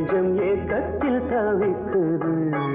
நெஞ்சம் ஏக்கத்தில் தவிக்குது.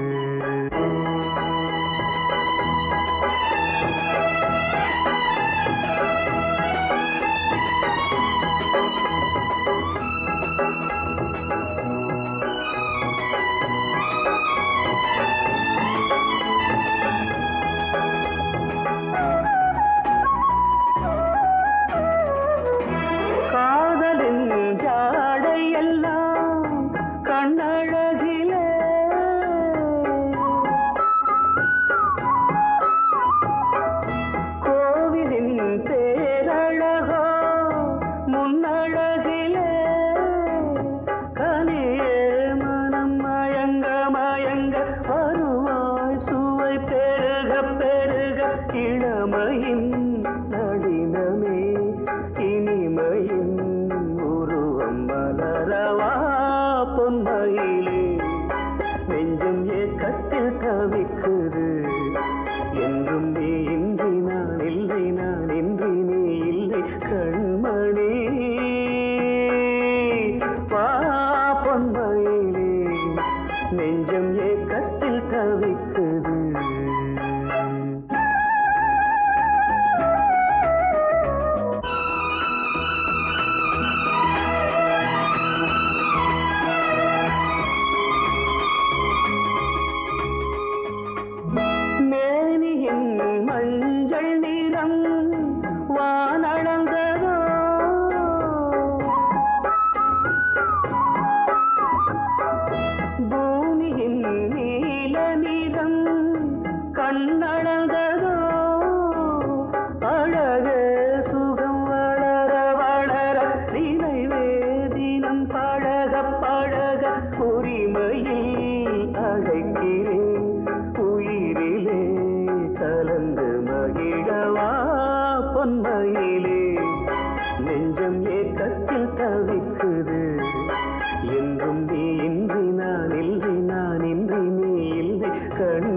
இளமையின் நடினமே இனிமையின் உருவம் மலரவா பொன்மையிலே நெஞ்சம் ஏக்கத்தில் தவிக்குது. என்றும் நீ இன்றி நான் இல்லை, நான் இன்றி நீ இல்லை கண்மணி வா பொன்மையிலே நெஞ்சம் ஏக்கத்தில் தவிக்குது. மஞ்சள் நிறம் வானளந்ததோ பூமியின் நீல நிறம் கண்ணளந்ததோ அழக சுகம் வளர வளர நினைவே தினம் பழக பழக உரிமையில் அழைக்கிறேன் உயிரிலே கலந்து மகிழவா பொன்மையிலே நெஞ்சம் ஏக்கத்தில் தவிக்குது. என்றும் நீ இன்றி நான் இல்லை, நான் இன்றி நீ இல்லை கண்